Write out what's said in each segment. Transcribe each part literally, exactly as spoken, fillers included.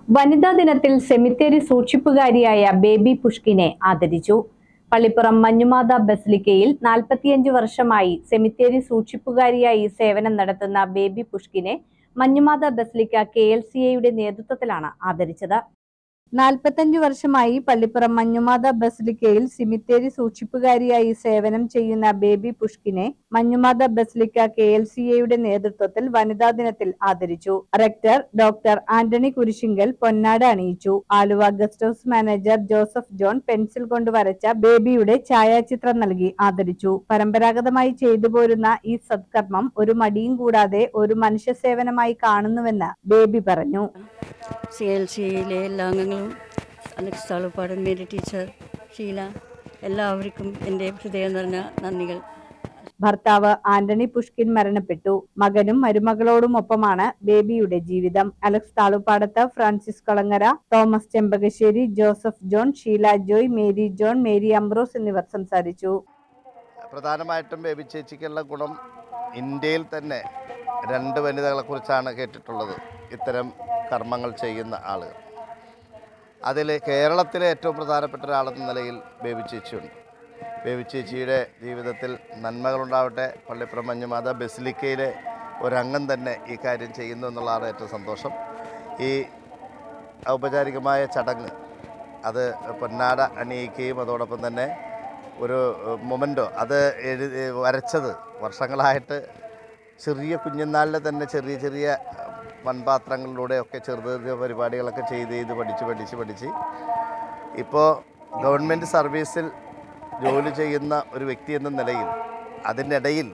വനിതാ ദിനത്തിൽ സെമിത്തേരി സൂക്ഷിപ്പുകാരിയായ ബേബി പുഷ്കിനെ ആദരിച്ചു. പള്ളിപ്പുറം മഞ്ഞുമാത ബസലിക്കയിൽ നാൽപ്പത്തിയഞ്ച് വർഷമായി സെമിത്തേരി സൂക്ഷിപ്പുകാരിയായി സേവനം നടത്തുന്ന ബേബി പുഷ്കിനെ Manjumatha basilica K L C എയുടെ നേതൃത്വത്തിലാണ് ആദരിച്ചത്. നാൽപ്പത്തഞ്ചു വർഷമായി പള്ളിപ്പുറം മഞ്ഞുമാത ബസലിക്കയിൽ സിമിത്തേരി സൂക്ഷിപ്പുകാരിയായി സേവനം ചെയ്യുന്ന ബേബി പുഷ്കിനെ Manjumatha basilica K L C എയുടെ നേതൃത്വത്തിൽ വനിതാ ദിനത്തിൽ ആദരിച്ചു. റെക്ടർ ഡോക്ടർ ആന്റണി കുരിശിങ്കൽ പൊന്നാട അണിയിച്ചു. Aluva guest house manager Joseph John pencil കൊണ്ട് വരച്ച ബേബിയുടെ ഛായാചിത്രം നൽകി ആദരിച്ചു. പരമ്പരാഗതമായി ചെയ്തു പോരുന്ന ഈ സത്കർമ്മം ഒരു മടിയും കൂടാതെ ഒരു മനുഷ്യ സേവനമായി കാണുന്നുവെന്ന് ബേബി പറഞ്ഞു. സി എൽ സിയിലെ എല്ലാ അംഗങ്ങളും അലക്സ് താളുപ്പാടൻ, മേരി ടീച്ചർ, ഷീല, എല്ലാവർക്കും എൻ്റെ ഹൃദയം നിറഞ്ഞ നന്ദികൾ. ഭർത്താവ് ആന്റണി പുഷ്കിൻ മരണപ്പെട്ടു. മകനും മരുമകളോടുമൊപ്പമാണ് ബേബിയുടെ ജീവിതം. അലക്സ് താളുപ്പാടത്ത്, ഫ്രാൻസിസ് കളങ്ങര, തോമസ് ചെമ്പകശ്ശേരി, ജോസഫ് ജോൺ, ഷീല ജോയ്, മേരി ജോൺ, മേരി അംബ്രോസ് എന്നിവർ സംസാരിച്ചു. പ്രധാനമായിട്ടും ബേബി ചേച്ചിക്കുള്ള ഗുണം ഇന്ത്യയിൽ തന്നെ രണ്ട് വനിതകളെ കുറിച്ചാണ് കേട്ടിട്ടുള്ളത് ഇത്തരം കർമ്മങ്ങൾ ചെയ്യുന്ന ആളുകൾ. അതിൽ കേരളത്തിലെ ഏറ്റവും പ്രധാനപ്പെട്ട ഒരാളെന്ന നിലയിൽ ബേബി ചേച്ചിയുണ്ട്. ബേബി ചേച്ചിയുടെ ജീവിതത്തിൽ നന്മകളുണ്ടാവട്ടെ. പള്ളിപ്പുറം മഞ്ഞുമാത ബസലിക്കയിലെ ഒരംഗം തന്നെ ഈ കാര്യം ചെയ്യുന്നു എന്നുള്ളതാണ് ഏറ്റവും സന്തോഷം. ഈ ഔപചാരികമായ ചടങ്ങ് അത് പൊന്നാട അണിയിക്കുകയും അതോടൊപ്പം തന്നെ ഒരു മൊമെൻറ്റോ അത് എഴുതി വരച്ചത് വർഷങ്ങളായിട്ട് ചെറിയ കുഞ്ഞുനാളിലെ തന്നെ ചെറിയ ചെറിയ മൺപാത്രങ്ങളിലൂടെയൊക്കെ ചെറുത് ചെറിയ പരിപാടികളൊക്കെ ചെയ്ത് ചെയ്ത് പഠിച്ച് പഠിച്ച് പഠിച്ച് ഇപ്പോൾ ഗവൺമെൻറ് സർവീസിൽ ജോലി ചെയ്യുന്ന ഒരു വ്യക്തി എന്ന നിലയിൽ അതിനിടയിൽ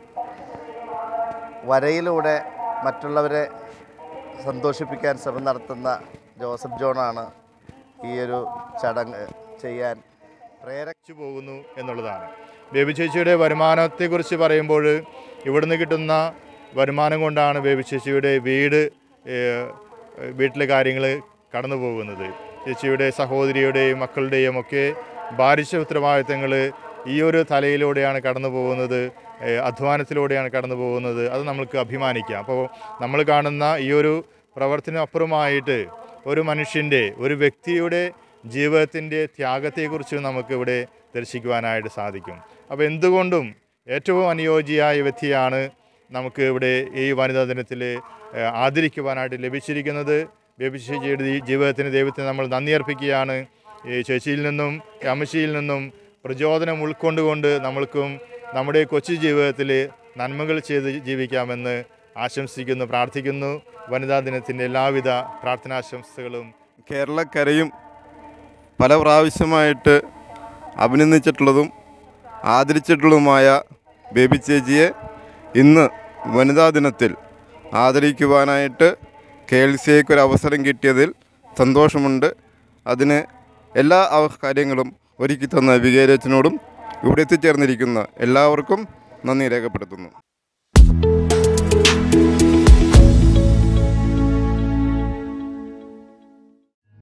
വരയിലൂടെ മറ്റുള്ളവരെ സന്തോഷിപ്പിക്കാൻ ശ്രമം നടത്തുന്ന ജോസഫ് ജോണാണ് ഈ ഒരു ചടങ്ങ് ചെയ്യാൻ പ്രേരിച്ചു പോകുന്നു എന്നുള്ളതാണ്. ബേബി ചേച്ചിയുടെ വരുമാനത്തെക്കുറിച്ച് പറയുമ്പോൾ ഇവിടുന്ന് കിട്ടുന്ന വരുമാനം കൊണ്ടാണ് ബേബി ചേച്ചിയുടെ വീട് വീട്ടിലെ കാര്യങ്ങൾ കടന്നു പോകുന്നത്. ചേച്ചിയുടെ സഹോദരിയുടെയും മക്കളുടെയും ഒക്കെ ഭാരിച്ച ഉത്തരവാദിത്തങ്ങൾ ഈ ഒരു തലയിലൂടെയാണ് കടന്നു പോകുന്നത്, അധ്വാനത്തിലൂടെയാണ് കടന്നു പോകുന്നത്. അത് നമ്മൾക്ക് അഭിമാനിക്കാം. അപ്പോൾ നമ്മൾ കാണുന്ന ഈ ഒരു പ്രവർത്തനപ്പുറമായിട്ട് ഒരു മനുഷ്യൻ്റെ, ഒരു വ്യക്തിയുടെ ജീവിതത്തിൻ്റെ ത്യാഗത്തെക്കുറിച്ച് നമുക്കിവിടെ ദർശിക്കുവാനായിട്ട് സാധിക്കും. അപ്പോൾ എന്തുകൊണ്ടും ഏറ്റവും അനുയോജ്യമായ വ്യക്തിയാണ് നമുക്ക് ഇവിടെ ഈ വനിതാ ദിനത്തിൽ ആദരിക്കുവാനായിട്ട് ലഭിച്ചിരിക്കുന്നത്. ബേബി ചേച്ചിയുടെ ജീവിതത്തിന് ദൈവത്തിന് നമ്മൾ നന്ദി അർപ്പിക്കുകയാണ്. ഈ ചേച്ചിയിൽ നിന്നും അമ്മച്ചിയിൽ നിന്നും പ്രചോദനം ഉൾക്കൊണ്ടുകൊണ്ട് നമ്മൾക്കും നമ്മുടെ കൊച്ചു ജീവിതത്തിൽ നന്മകൾ ചെയ്ത് ജീവിക്കാമെന്ന് ആശംസിക്കുന്നു, പ്രാർത്ഥിക്കുന്നു. വനിതാ ദിനത്തിൻ്റെ എല്ലാവിധ പ്രാർത്ഥനാശംസകളും. കേരളക്കരയും പല പ്രാവശ്യമായിട്ട് അഭിനന്ദിച്ചിട്ടുള്ളതും ആദരിച്ചിട്ടുള്ളതുമായ ബേബി ചേച്ചിയെ ഇന്ന് വനിതാ ദിനത്തിൽ ആദരിക്കുവാനായിട്ട് കെ എൽ സി എക്ക് ഒരു അവസരം കിട്ടിയതിൽ സന്തോഷമുണ്ട്. അതിന് എല്ലാ കാര്യങ്ങളും ഒരുക്കി തന്ന വികാരിയച്ഛനോടും ഇവിടെ എത്തിച്ചേർന്നിരിക്കുന്ന എല്ലാവർക്കും നന്ദി രേഖപ്പെടുത്തുന്നു.